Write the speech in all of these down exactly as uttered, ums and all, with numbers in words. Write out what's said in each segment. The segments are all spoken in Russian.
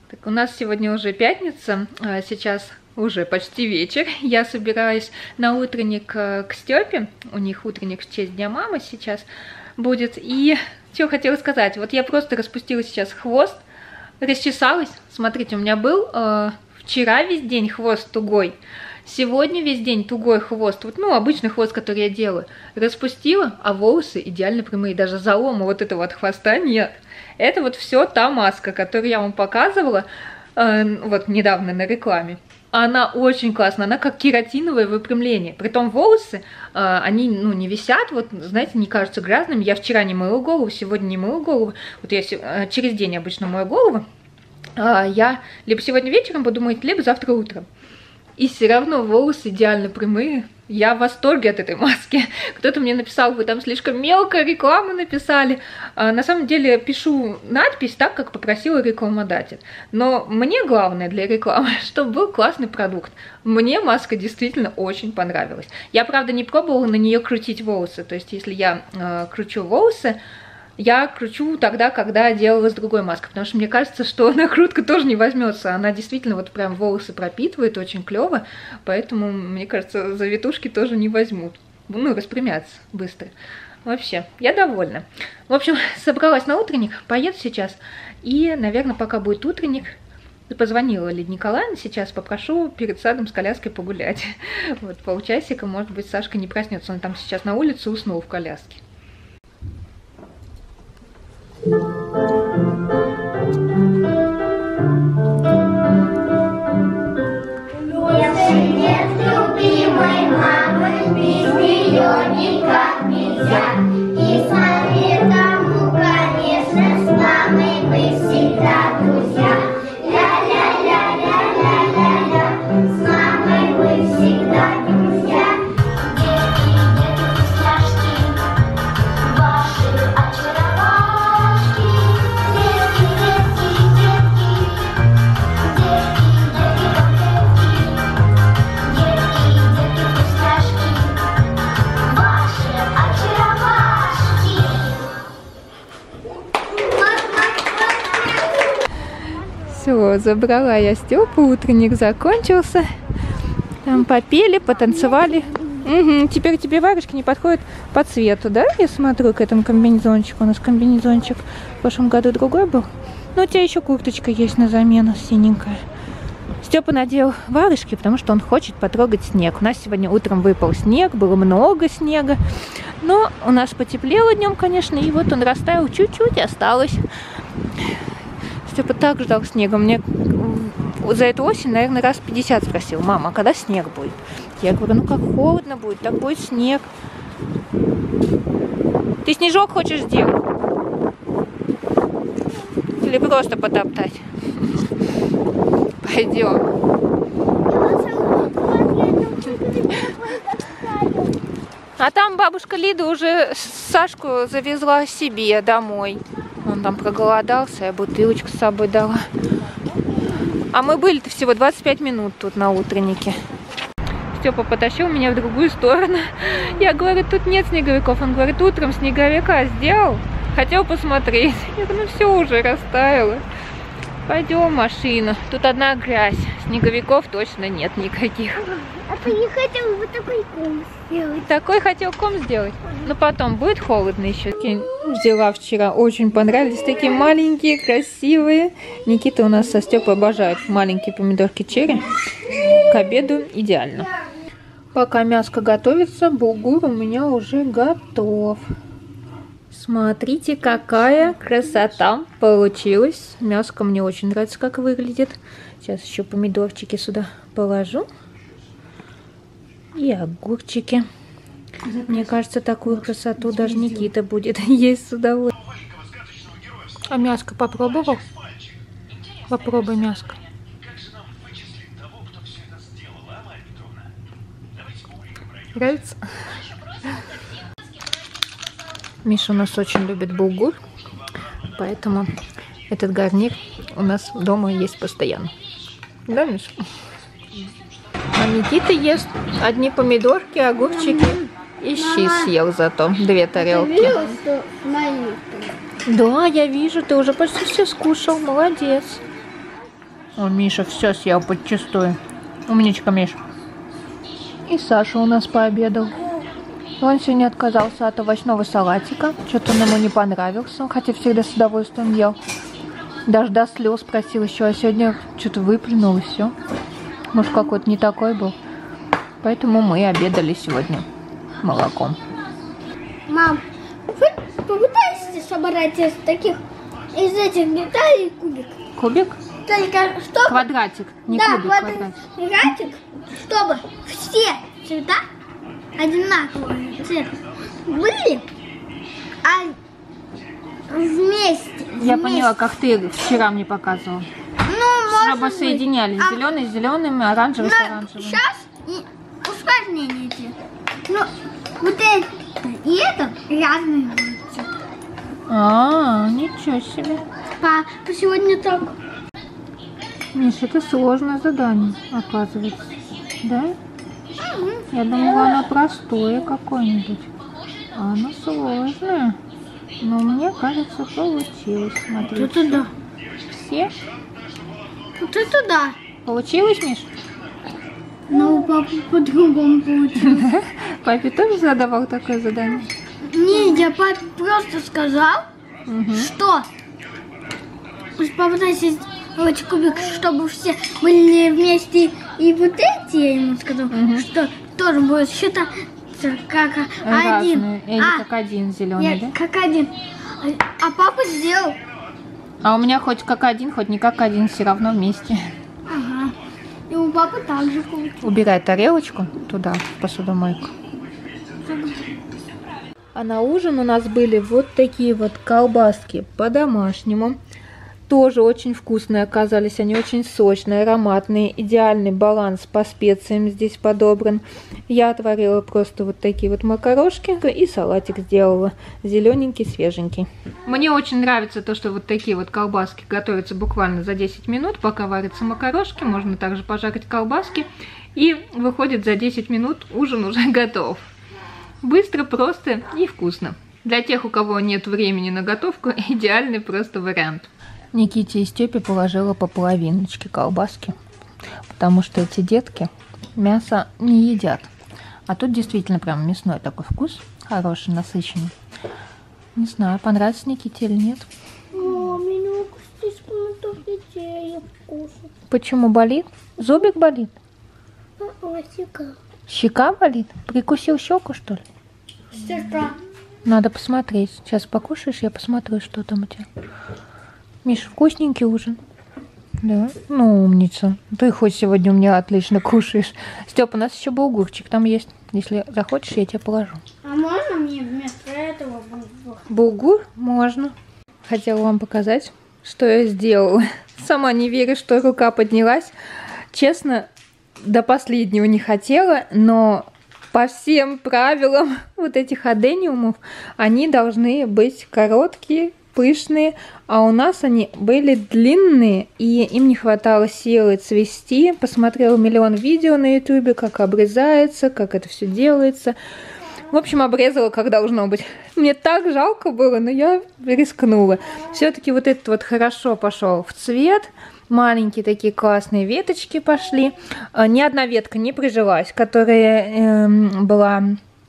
Так, у нас сегодня уже пятница, а сейчас уже почти вечер. Я собираюсь на утренник к Стёпе. У них утренник в честь Дня мамы сейчас будет. И что хотела сказать. Вот я просто распустила сейчас хвост, расчесалась. Смотрите, у меня был э, вчера весь день хвост тугой. Сегодня весь день тугой хвост, вот, ну, обычный хвост, который я делаю, распустила, а волосы идеально прямые, даже залома вот этого от хвоста нет. Это вот все та маска, которую я вам показывала, э, вот, недавно на рекламе. Она очень классная, она как кератиновое выпрямление. Притом волосы, э, они, ну, не висят, вот, знаете, не кажутся грязными. Я вчера не мыла голову, сегодня не мыла голову. Вот я э, через день обычно мою голову. Э, я либо сегодня вечером буду мыть, либо завтра утром. И все равно волосы идеально прямые. Я в восторге от этой маски. Кто-то мне написал, вы там слишком мелко рекламу написали. А, на самом деле пишу надпись так, как попросила рекламодатель. Но мне главное для рекламы, чтобы был классный продукт. Мне маска действительно очень понравилась. Я, правда, не пробовала на нее крутить волосы. То есть, если я э, кручу волосы, я кручу тогда, когда делала с другой маской, потому что мне кажется, что накрутка тоже не возьмется. Она действительно вот прям волосы пропитывает очень клево, поэтому, мне кажется, завитушки тоже не возьмут. Ну, распрямятся быстро. Вообще, я довольна. В общем, собралась на утренник, поеду сейчас. И, наверное, пока будет утренник, позвонила Лидия Николаевна, сейчас попрошу перед садом с коляской погулять. Вот полчасика, может быть, Сашка не проснется. Он там сейчас на улице уснул в коляске. Если нет любимой мамы, без нее никак нельзя. И смотри тому, конечно, с мамой мы всегда друзья. Ля-ля-ля-ля-ля-ля-ля, с мамой мы всегда друзья. Все, забрала я Стёпу, утренник закончился. Там попели, потанцевали. Угу, теперь тебе варежки не подходят по цвету, да? Я смотрю к этому комбинезончику. У нас комбинезончик в прошлом году другой был. Но у тебя еще курточка есть на замену, синенькая. Стёпа надел варежки, потому что он хочет потрогать снег. У нас сегодня утром выпал снег, было много снега. Но у нас потеплело днем, конечно, и вот он растаял чуть-чуть, осталось. Стёпа так ждал снега. Мне за эту осень, наверное, раз пятьдесят спросил: мама, а когда снег будет? Я говорю, ну как холодно будет, так будет снег. Ты снежок хочешь сделать? Или просто потоптать? Пойдем. А там бабушка Лида уже Сашку завезла себе домой. Он там проголодался, я бутылочку с собой дала. А мы были-то всего двадцать пять минут тут на утреннике. Стёпа потащил меня в другую сторону. Я говорю, тут нет снеговиков. Он говорит, утром снеговика сделал. Хотел посмотреть. Я говорю, ну все уже растаяло. Пойдем, машина. Тут одна грязь. Снеговиков точно нет никаких. А ты не хотел вот такой ком сделать? Такой хотел ком сделать? Но потом будет холодно еще. Взяла вчера, очень понравились. Такие маленькие, красивые. Никита у нас со Стёпой обожает маленькие помидорки черри. К обеду идеально. Пока мяско готовится, булгур у меня уже готов. Смотрите, какая красота получилась. Мяско мне очень нравится, как выглядит. Сейчас еще помидорчики сюда положу. И огурчики. Мне кажется, такую красоту даже Никита будет есть с удовольствием. А мяско попробовал? Попробуй мяско. Нравится? Миша у нас очень любит булгур, поэтому этот гарнир у нас дома есть постоянно. Да, Миша? А Никита ест одни помидорки, огурчики и щи съел зато. Две тарелки. Да, я вижу, ты уже почти все скушал. Молодец. О, Миша все съел подчистую. Умничка, Миш. И Саша у нас пообедал. Он сегодня отказался от овощного салатика. Что-то он ему не понравился, хотя всегда с удовольствием ел. Даже до слез просил еще, а сегодня что-то выплюнул и все. Может, какой-то не такой был. Поэтому мы обедали сегодня молоком. Мам, вы попытаетесь собрать из таких, из этих деталей кубик? Кубик? Только чтобы... Квадратик, не да, кубик, квадратик. квадратик. Чтобы все цвета одинакового цвета были, а вместе. Я вместе. поняла, как ты вчера мне показывал. Ну, Чтобы может соединялись быть. зеленый с зеленым, оранжевый с Но оранжевым. сейчас и усложнение эти. Ну, вот это и это разные будут цвета. А, ничего себе. По, сегодня так. Миша, это сложное задание, оказывается. Да? Я думала, оно простое какое-нибудь. А оно сложное. Но мне кажется, получилось. Смотри. Вот это да. Все? Вот это да. Получилось, Миш? Но у папы по-другому получилось. Папе тоже задавал такое задание? Не, я папе просто сказал, Угу. что попытайся сделать кубик, чтобы все были вместе. И вот эти, я ему сказал, Мгм. что тоже будет считаться как один. Разные. Или А, как один зеленый, нет, да? как один. А, а папа сделал. А у меня хоть как один, хоть не как один, все равно вместе. Ага. И у папы также получилось. Убирай тарелочку туда, в посудомойку. А на ужин у нас были вот такие вот колбаски по-домашнему. Тоже очень вкусные оказались, они очень сочные, ароматные, идеальный баланс по специям здесь подобран. Я отварила просто вот такие вот макарошки и салатик сделала, зелененький, свеженький. Мне очень нравится то, что вот такие вот колбаски готовятся буквально за десять минут, пока варятся макарошки, можно также пожарить колбаски, и выходит за десять минут ужин уже готов. Быстро, просто и вкусно. Для тех, у кого нет времени на готовку, идеальный просто вариант. Никите и Степе положила по половиночке колбаски, потому что эти детки мясо не едят. А тут действительно прям мясной такой вкус, хороший, насыщенный. Не знаю, понравится Никите или нет. О, меня слишком идея вкуса. Почему болит? Зубик болит? А, щека. Щека болит? Прикусил щеку, что ли? Щека. Надо посмотреть. Сейчас покушаешь, я посмотрю, что там у тебя. Миш, вкусненький ужин. Да? Ну, умница. Ты хоть сегодня у меня отлично кушаешь. Степа, у нас еще булгурчик там есть. Если захочешь, я тебе положу. А можно мне вместо этого булгур? Булгур? Можно. Хотела вам показать, что я сделала. Сама не верю, что рука поднялась. Честно, до последнего не хотела, но по всем правилам вот этих адениумов они должны быть короткие, пышные, а у нас они были длинные, и им не хватало силы цвести. Посмотрела миллион видео на ютубе, как обрезается, как это все делается. В общем, обрезала, как должно быть. Мне так жалко было, но я рискнула. Все-таки вот этот вот хорошо пошел в цвет. Маленькие такие классные веточки пошли. Ни одна ветка не прижилась, которая э, была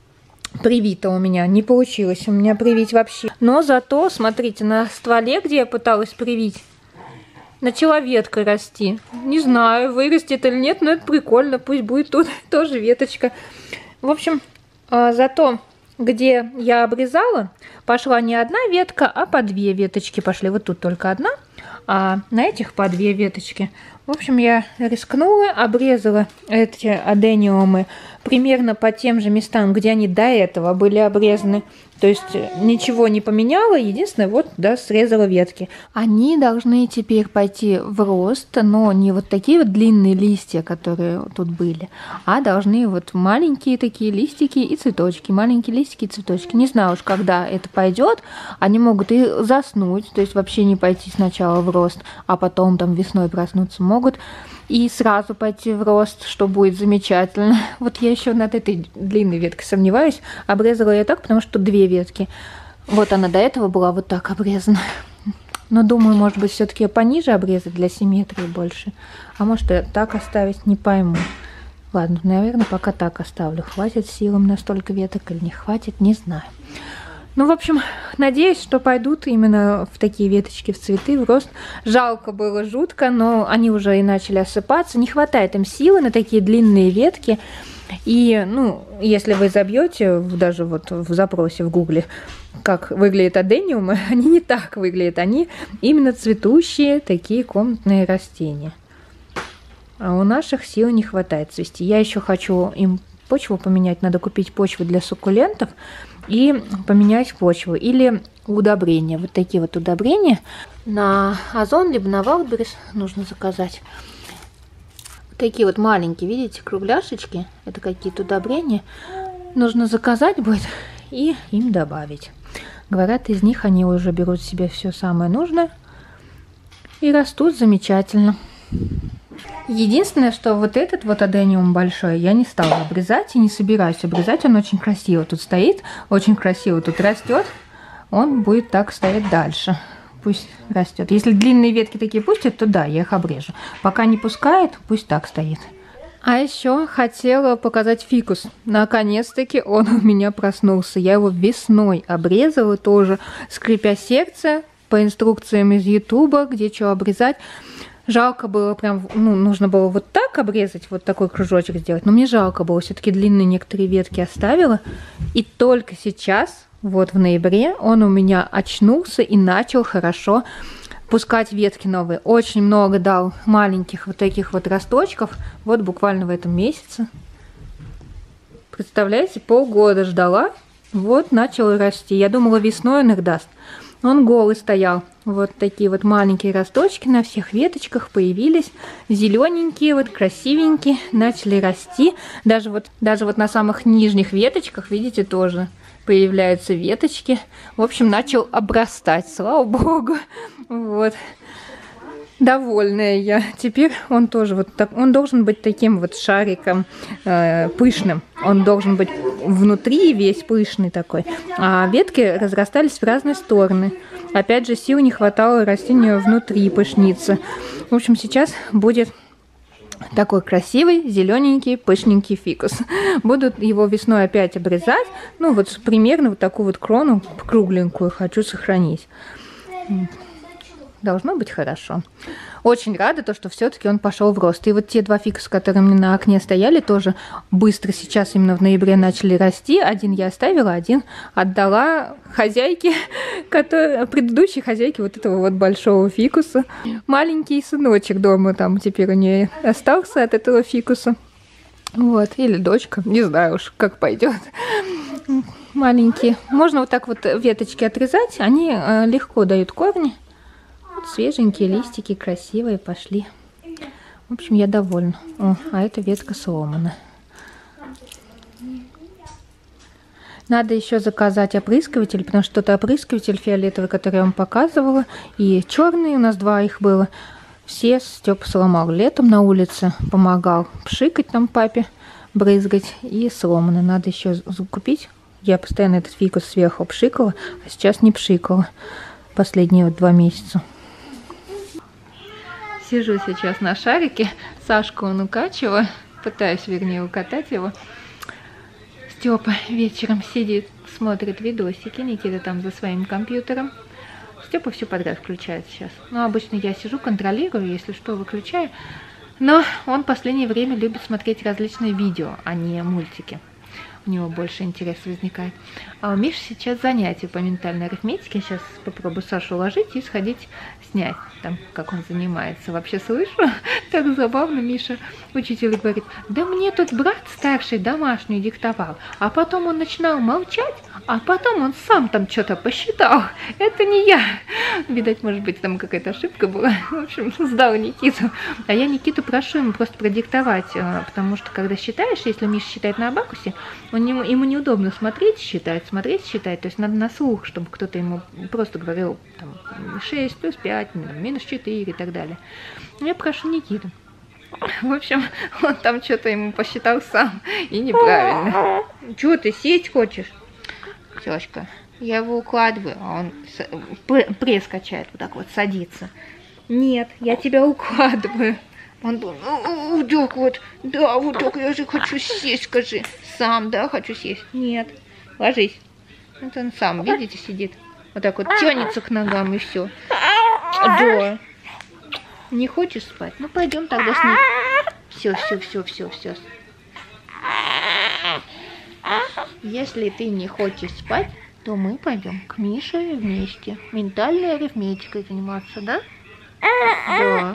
привита у меня. Не получилось у меня привить вообще. Но зато, смотрите, на стволе, где я пыталась привить, начала ветка расти. Не знаю, вырастет или нет, но это прикольно. Пусть будет тут тоже веточка. В общем, э, зато где я обрезала, пошла не одна ветка, а по две веточки пошли. Вот тут только одна, а на этих по две веточки. В общем, я рискнула, обрезала эти адениумы примерно по тем же местам, где они до этого были обрезаны. То есть ничего не поменяла, единственное, вот, да, срезала ветки. Они должны теперь пойти в рост, но не вот такие вот длинные листья, которые тут были, а должны вот маленькие такие листики и цветочки, маленькие листики и цветочки. Не знаю уж, когда это пойдет. Они могут и заснуть, то есть вообще не пойти сначала в рост, а потом там весной проснуться могут. И сразу пойти в рост, что будет замечательно. Вот я еще над этой длинной веткой сомневаюсь. Обрезала я так, потому что две ветки. Вот она до этого была вот так обрезана. Но думаю, может быть, все-таки пониже обрезать для симметрии больше. А может, и так оставить, не пойму. Ладно, наверное, пока так оставлю. Хватит силам на столько веток или не хватит, не знаю. Ну, в общем, надеюсь, что пойдут именно в такие веточки, в цветы, в рост. Жалко было жутко, но они уже и начали осыпаться. Не хватает им силы на такие длинные ветки. И, ну, если вы забьете даже вот в запросе в гугле, как выглядят адениумы, они не так выглядят. Они именно цветущие такие комнатные растения. А у наших сил не хватает цвести. Я еще хочу им почву поменять. Надо купить почву для суккулентов и поменять почву. Или удобрения. Вот такие вот удобрения на Озон, либо на Wildberries нужно заказать. Такие вот маленькие, видите, кругляшечки. Это какие-то удобрения. Нужно заказать будет и им добавить. Говорят, из них они уже берут себе все самое нужное. И растут замечательно. Единственное, что вот этот вот адениум большой я не стала обрезать и не собираюсь обрезать. Он очень красиво тут стоит, очень красиво тут растет. Он будет так стоять дальше. Пусть растет. Если длинные ветки такие пустят, то да, я их обрежу. Пока не пускает, пусть так стоит. А еще хотела показать фикус. Наконец-таки он у меня проснулся. Я его весной обрезала тоже, скрипя сердце, по инструкциям из Ютуба, где что обрезать. Жалко было прям, ну, нужно было вот так обрезать, вот такой кружочек сделать. Но мне жалко было, все-таки длинные некоторые ветки оставила. И только сейчас, вот в ноябре, он у меня очнулся и начал хорошо пускать ветки новые. Очень много дал маленьких вот таких вот росточков. Вот буквально в этом месяце. Представляете, полгода ждала. Вот начал расти. Я думала, весной он их даст. Он голый стоял. Вот такие вот маленькие росточки на всех веточках появились. Зелененькие, вот красивенькие. Начали расти. Даже вот, даже вот на самых нижних веточках, видите, тоже появляются веточки. В общем, начал обрастать. Слава богу. Вот. Довольная я. Теперь он тоже вот так, он должен быть таким вот шариком э, пышным. Он должен быть внутри весь пышный такой. А ветки разрастались в разные стороны. Опять же, сил не хватало растению внутри пышницы. В общем, сейчас будет такой красивый, зелененький, пышненький фикус. Буду его весной опять обрезать. Ну, вот примерно вот такую вот крону кругленькую хочу сохранить. Должно быть хорошо. Очень рада, то, что все-таки он пошел в рост. И вот те два фикуса, которые мне на окне стояли, тоже быстро сейчас именно в ноябре начали расти. Один я оставила, один отдала хозяйке, который, предыдущей хозяйке вот этого вот большого фикуса. Маленький сыночек дома там теперь у нее остался от этого фикуса. Вот, или дочка, не знаю уж, как пойдет. Маленькие. Можно вот так вот веточки отрезать, они э, легко дают корни. Свеженькие листики, красивые пошли. В общем, я довольна. О, а эта ветка сломана. Надо еще заказать опрыскиватель, потому что тот опрыскиватель фиолетовый, который я вам показывала, и черный, у нас два их было, все Степа сломал. Летом на улице помогал пшикать там папе, брызгать, и сломаны. Надо еще купить. Я постоянно этот фикус сверху пшикала, а сейчас не пшикала последние вот два месяца. Сижу сейчас на шарике, Сашку он укачиваю, пытаюсь, вернее, укатать его. Степа вечером сидит, смотрит видосики, Никита там за своим компьютером. Степа все подряд включает сейчас. Ну, обычно я сижу, контролирую, если что, выключаю. Но он в последнее время любит смотреть различные видео, а не мультики. У него больше интереса возникает. А у Миши сейчас занятия по ментальной арифметике. Сейчас попробую Сашу уложить и сходить снять, там, как он занимается. Вообще слышу, так забавно, Миша, учитель говорит, да мне тут брат старший домашний диктовал, а потом он начинал молчать, а потом он сам там что-то посчитал. Это не я. Видать, может быть, там какая-то ошибка была. В общем, сдал Никиту. А я Никиту прошу ему просто продиктовать, потому что, когда считаешь, если Миша считает на абакусе, он ему, ему неудобно смотреть, считать, смотреть, считать. То есть надо на слух, чтобы кто-то ему просто говорил там, шесть плюс пять, минус четыре и так далее. Я прошу Никиту. В общем, он там что-то ему посчитал сам и неправильно. Чего ты сесть хочешь? Тёшка, Я его укладываю, а он пресс качает, вот так вот садится. Нет, я тебя укладываю. Он думает, вот так вот, да, вот так, я же хочу сесть, скажи. Сам, да, хочу сесть. Нет, ложись. Вот он сам, видите, сидит. Вот так вот тянется к ногам и все. Да. Не хочешь спать? Ну пойдем тогда с ним. Все, все, все, все, все. Если ты не хочешь спать, то мы пойдем к Мише вместе. Ментальной арифметикой заниматься, да? Да.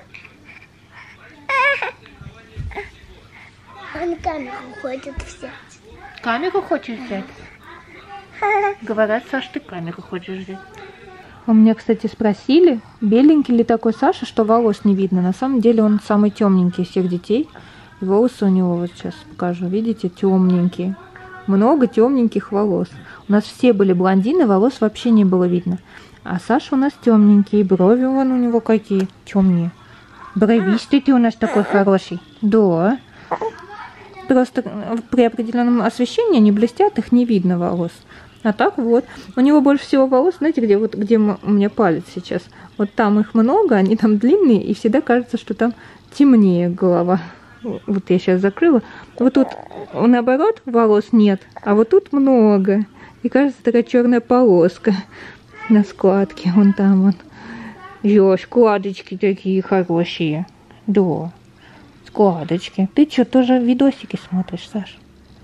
Он камеру хочет взять. Камеру хочешь взять? Говорят, Саш, ты камеру хочешь взять. У меня, кстати, спросили, беленький ли такой Саша, что волос не видно. На самом деле он самый темненький из всех детей. И волосы у него, вот сейчас покажу, видите, темненькие. Много темненьких волос. У нас все были блондины, волос вообще не было видно. А Саша у нас темненький, брови вон у него какие темнее. Бровистый ты у нас такой хороший. Да. Просто при определенном освещении они блестят, их не видно волос. А так вот. У него больше всего волос, знаете, где вот где у меня палец сейчас. Вот там их много, они там длинные, и всегда кажется, что там темнее голова. Вот я сейчас закрыла. Вот тут наоборот волос нет, а вот тут много. И кажется, такая черная полоска на складке. Вон там вот. Ё, складочки такие хорошие. Да, складочки. Ты что, тоже видосики смотришь, Саш?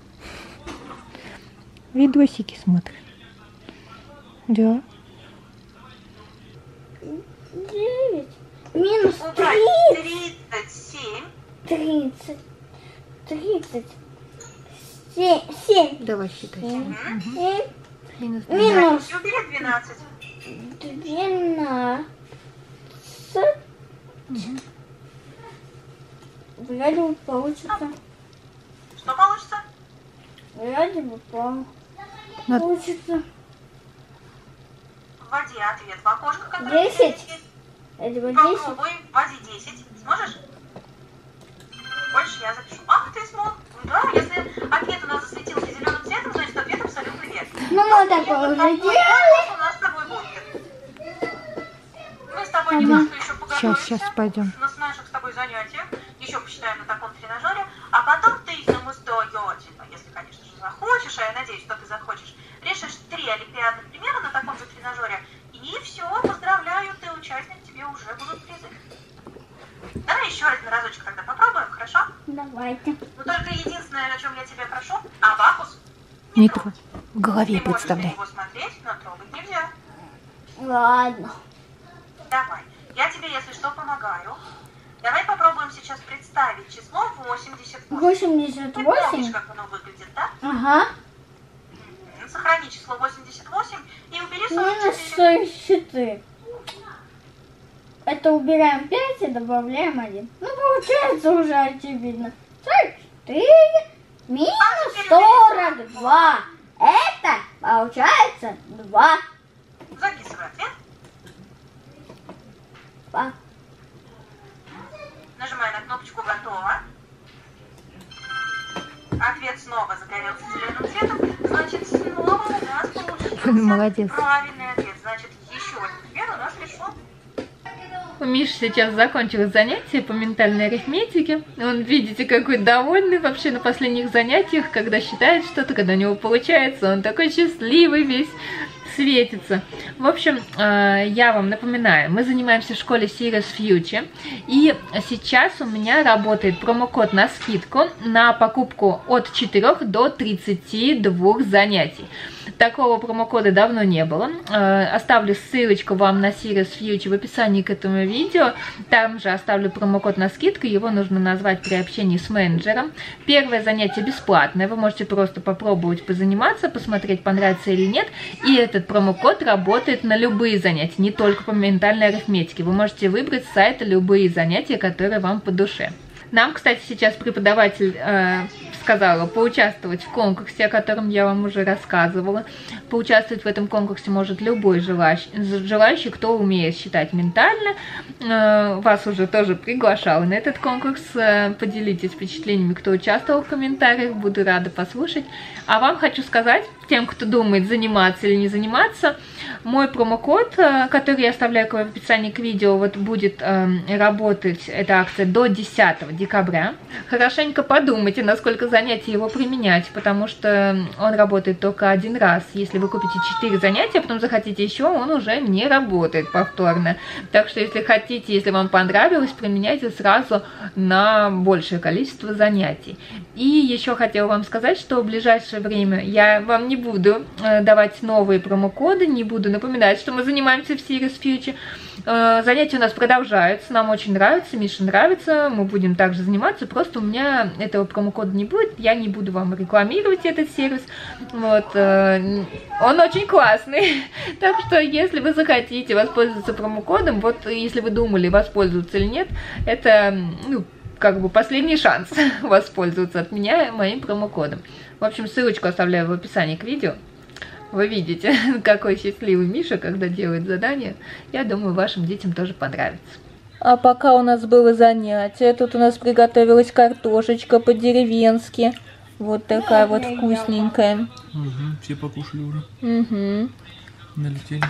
Видосики смотришь? Да. Девять. Минус тридцать семь. Тридцать. Тридцать. Семь. Семь. Давай считай. Семь. Угу. Семь. Минус Минус. Убери двенадцать. Двенадцать. Угу. Вряд ли получится. Что получится? Вряд ли по- На- получится. Вводи ответ в окошко, которое Десять. есть. Это вот десять. Попробуй, вводи десять. Сможешь? Больше я запишу. Ах, ты смог. Да, если ответ у нас засветился зеленым цветом, значит ответ абсолютно верный. Ну, мы такое уже делали. У нас с тобой будет. Мы с тобой Ага. немножко еще Сейчас, поговорим. сейчас пойдем. На наших с тобой занятиях. Еще посчитаем на таком тренажере. А потом ты самостоятельно, если, конечно же, захочешь, а я надеюсь, что ты захочешь, решишь три олимпиадных примера на таком же тренажере. И все, поздравляю, ты участник, тебе уже будут призы. Давай еще раз на разочек тогда попробуем, хорошо? Давайте. Но только единственное, о чем я тебя прошу, абакус Не не трогай. трогать. В голове Ты можешь на представляй. него смотреть, но трогать нельзя. Ладно. Давай, я тебе, если что, помогаю. Давай попробуем сейчас представить число восемьдесят восемь. Восемьдесят Ты помнишь, восемь. как оно выглядит, да? Ага. М, Сохрани число восемьдесят восемь и убери сорок Минус четыре. сорок четыре. Это убираем пять и добавляем один. Ну, получается уже очевидно. сорок четыре минус сорок два. Это получается два. Записывай ответ. Два. Нажимай на кнопочку «Готово». Ответ снова загорелся зеленым цветом. Значит, снова у нас получился Молодец. правильный ответ. Значит, еще один пример у нас решен. У Миши сейчас закончилось занятие по ментальной арифметике. Он, видите, какой довольный вообще на последних занятиях, когда считает что-то, когда у него получается. Он такой счастливый весь, светится. В общем, я вам напоминаю, мы занимаемся в школе Sirius Future. И сейчас у меня работает промокод на скидку на покупку от четырёх до тридцати двух занятий. Такого промокода давно не было. Оставлю ссылочку вам на Sirius Future в описании к этому видео. Там же оставлю промокод на скидку. Его нужно назвать при общении с менеджером. Первое занятие бесплатное. Вы можете просто попробовать позаниматься, посмотреть, понравится или нет. И этот промокод работает на любые занятия, не только по ментальной арифметике. Вы можете выбрать с сайта любые занятия, которые вам по душе. Нам, кстати, сейчас преподаватель э, сказала поучаствовать в конкурсе, о котором я вам уже рассказывала. Поучаствовать в этом конкурсе может любой желающий, желающий кто умеет считать ментально. Э, вас уже тоже приглашала на этот конкурс. Э, поделитесь впечатлениями, кто участвовал в комментариях. Буду рада послушать. А вам хочу сказать, тем, кто думает, заниматься или не заниматься, мой промокод, который я оставляю в описании к видео, вот будет э, работать эта акция до десятого декабря. Хорошенько подумайте, насколько занятий его применять, потому что он работает только один раз. Если вы купите четыре занятия, потом захотите еще, он уже не работает повторно. Так что, если хотите, если вам понравилось, применяйте сразу на большее количество занятий. И еще хотела вам сказать, что в ближайшее время я вам не буду э, давать новые промокоды, не буду напоминать, что мы занимаемся в Serious Future. Э, занятия у нас продолжаются, нам очень нравится, Мише нравится, мы будем также заниматься, просто у меня этого промокода не будет, я не буду вам рекламировать этот сервис. Вот, э, он очень классный, так что если вы захотите воспользоваться промокодом, вот если вы думали, воспользоваться или нет, это, ну, как бы последний шанс воспользоваться от меня моим промокодом. В общем, ссылочку оставляю в описании к видео. Вы видите, какой счастливый Миша, когда делает задание. Я думаю, вашим детям тоже понравится. А пока у нас было занятие, тут у нас приготовилась картошечка по-деревенски. Вот такая вот вкусненькая. Угу, все покушали уже. Угу. Налетели.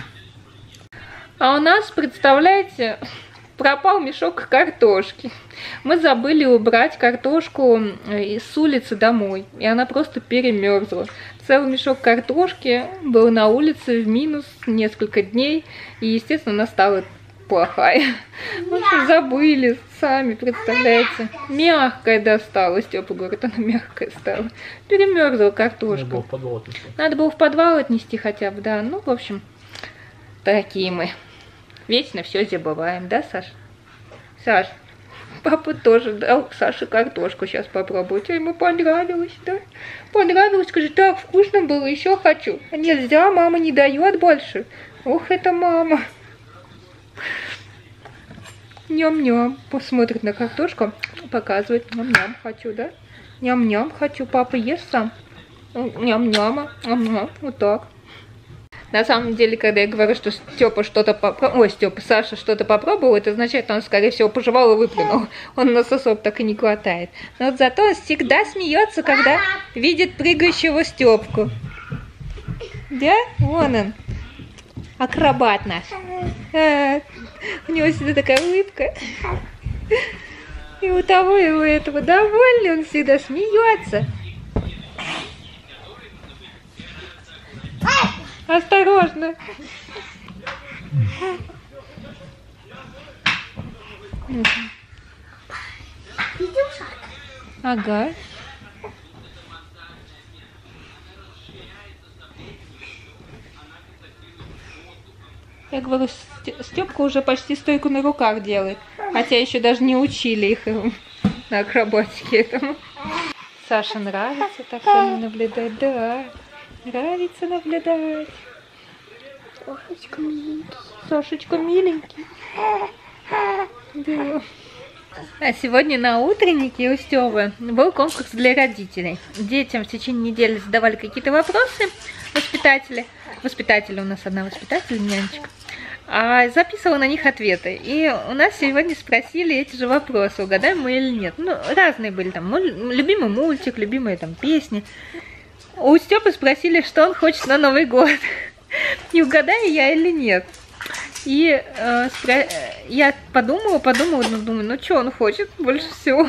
А у нас, представляете, пропал мешок картошки. Мы забыли убрать картошку с улицы домой, и она просто перемерзла. Целый мешок картошки был на улице в минус несколько дней, и, естественно, она стала плохая. В общем, забыли сами, представляете. Мягкая досталась, Степа говорит, она мягкая стала. Перемерзла картошка. Надо было в подвал отнести. Надо было в подвал отнести хотя бы, да. Ну, в общем, такие мы. Вечно все забываем, да, Саш? Саш, папа тоже дал Саше картошку сейчас попробовать. А ему понравилось, да? Понравилось, скажи, так вкусно было, еще хочу. А нельзя, мама не дает больше. Ух, это мама. Ням-ням. Посмотрит на картошку, показывает. Ням-ням хочу, да? Ням-ням хочу. Папа, ешь сам. Ням-няма. Ага, вот так. На самом деле, когда я говорю, что Степа что-то попробовал, ой, Степа, Саша что-то попробовал, это означает, что он, скорее всего, пожевал и выплюнул. Он на сосок так и не хватает. Но вот зато он всегда смеется, когда видит прыгающего Степку. Да? Вон он. Акробат наш. А, у него всегда такая улыбка. И у того, и у этого довольный, он всегда смеется. Осторожно. Ага. Я говорю, Степка уже почти стойку на руках делает. Хотя еще даже не учили их на акробатике этому. Саше нравится так со мной наблюдать, да. Нравится наблюдать. Сашечка миленький. Сашечка миленький. Да. А сегодня на утреннике у Стёвы был конкурс для родителей. Детям в течение недели задавали какие-то вопросы воспитатели. Воспитатели у нас одна воспитатель, нянечка. А записывала на них ответы. И у нас сегодня спросили эти же вопросы, угадаем мы или нет. Ну, разные были там. Любимый мультик, любимые там песни. У Степы спросили, что он хочет на Новый год. Не угадаю я или нет. И э, спро... я подумала, подумала, ну, думаю, ну что он хочет больше всего?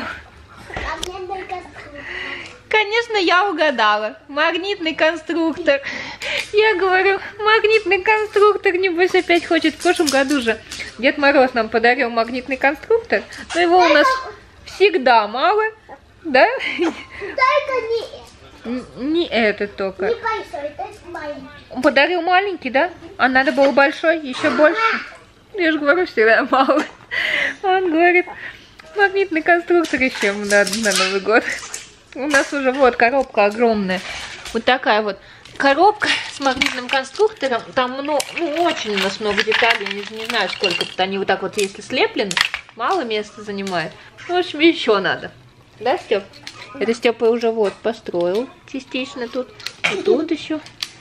Конечно, я угадала. Магнитный конструктор. Я говорю, магнитный конструктор, небось, опять хочет. В прошлом году же Дед Мороз нам подарил магнитный конструктор. Но его у нас всегда мало. Да? Только не Не это только. Не большой, это маленький. Он подарил маленький, да? А надо было большой, еще больше. Я же говорю, всегда мало. Он говорит, магнитный конструктор еще надо на Новый год. У нас уже вот коробка огромная. Вот такая вот коробка с магнитным конструктором. Там много, ну, очень у нас много деталей. Не, не знаю, сколько тут они вот так вот, если слеплены, мало места занимает. В общем, еще надо. Да, Степ? Это Степа уже вот построил частично тут. И тут еще.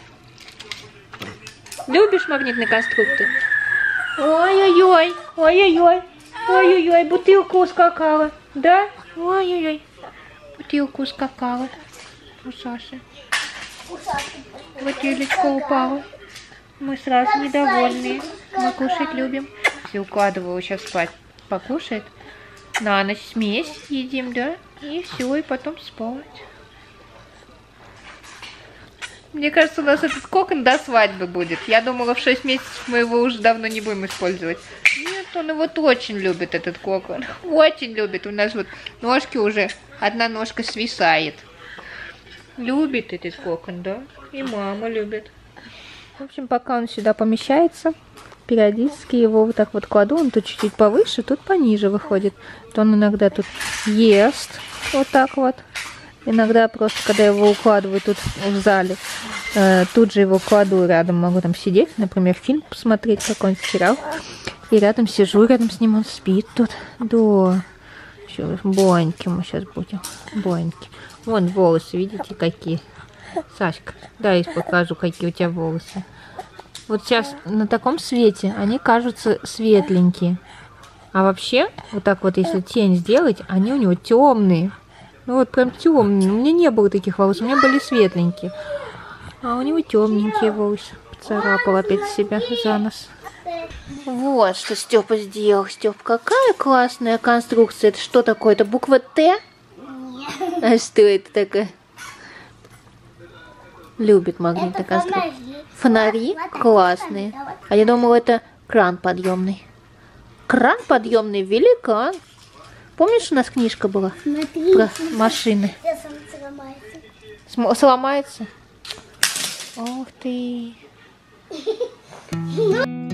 Любишь магнитный конструктор? Ой-ой-ой, ой-ой-ой, ой-ой-ой, бутылка ускакала. Да? Ой-ой-ой, бутылка ускакала у Саши. Вот Юлечка упала. Мы сразу недовольные. Мы кушать любим. Все, укладываю сейчас спать. Покушает. На ночь смесь едим, да? И все, и потом спать. Мне кажется, у нас этот кокон до свадьбы будет. Я думала, в шесть месяцев мы его уже давно не будем использовать. Нет, он его очень любит, этот кокон. Очень любит. У нас вот ножки уже, одна ножка свисает. Любит этот кокон, да? И мама любит. В общем, пока он сюда помещается, периодически его вот так вот кладу. Он тут чуть-чуть повыше, тут пониже выходит. То он иногда тут ест. Вот так вот. Иногда просто, когда я его укладываю тут в зале, э, тут же его кладу рядом. Могу там сидеть, например, фильм посмотреть, какой-нибудь сериал. И рядом сижу, рядом с ним он спит тут. Да. Еще боеньки мы сейчас будем. Боеньки. Вон волосы, видите, какие. Сашка, дай я покажу, какие у тебя волосы. Вот сейчас на таком свете они кажутся светленькие. А вообще, вот так вот, если тень сделать, они у него темные. Ну вот прям темные. У меня не было таких волос, у меня были светленькие. А у него темненькие волосы. Поцарапал опять себя за нос. Вот что Степа сделал. Степ, какая классная конструкция. Это что такое? Это буква Т? А что это такое? Любит магнитные конструкции. Фонари классные. А я думала, это кран подъемный. Кран подъемный великан. Помнишь, у нас книжка была? Смотри, про машины? См сломается? Ух ты!